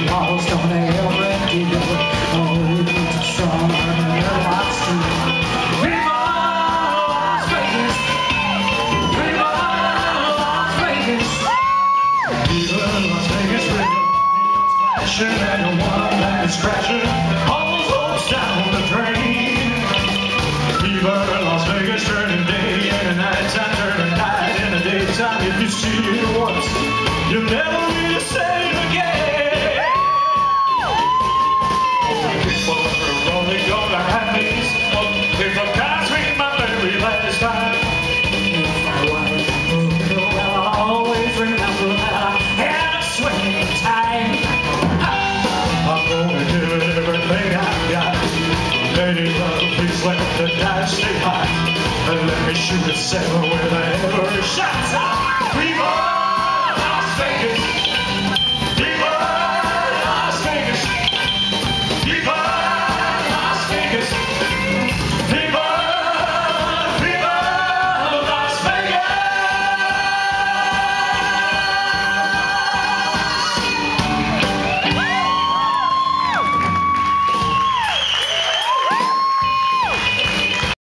walls don't ever give. Oh, it's strong and your heart's true. Viva Las Vegas! Viva Las Vegas! Viva Las Vegas! Flashing and your one man is crashing, all those hopes down the drain. Viva Las Vegas, turning day and night time, turning night in the daytime. If you see it once, you'll never be the same again. People are only gonna have me smoke if I can't sweet my very last time. If I want to well, I'll always remember that I had a swing time. I'm gonna give it everything I've got. Lady love, please let the dice stay high, and let me shoot a 7 with every shot.